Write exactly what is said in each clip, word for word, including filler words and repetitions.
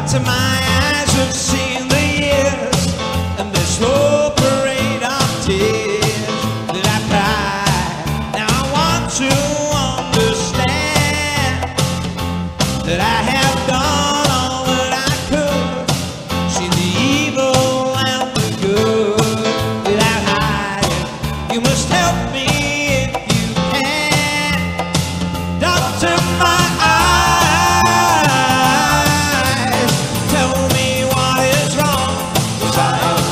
Doctor, my eyes have seen the years and the slow parade of tears that I cried. Now I want to understand that I have done all that I could, seen the evil and the good without hiding. You must help me if you can. Doctor, my eyes, tell me what is wrong, 'cause I am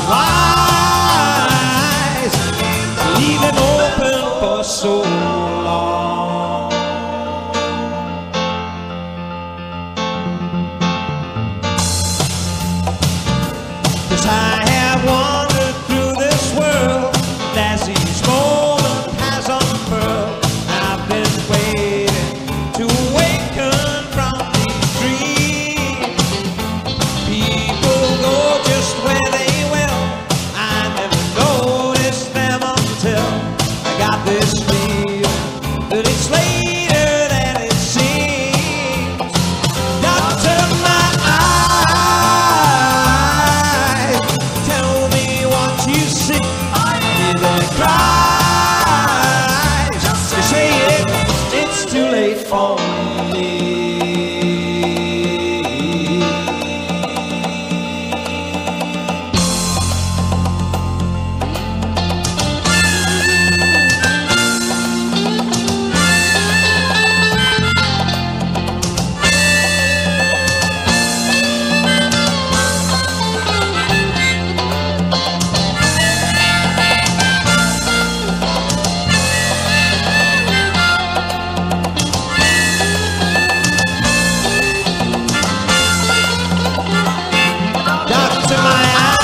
wise, leave them open for so long. 'Cause I have wandered through this world as each moment has unfurled. I've been waiting to awaken from these dreams. People go just where they will. I never noticed them until I got this feeling that it's later than it seems. Doctor, my eyes, tell me what you see. Hear their cries. They say it, it's too late for me. Doctor, my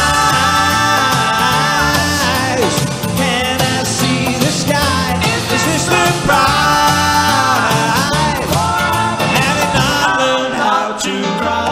eyes, can I see the sky? Is this the prize? Having not learned how to cry?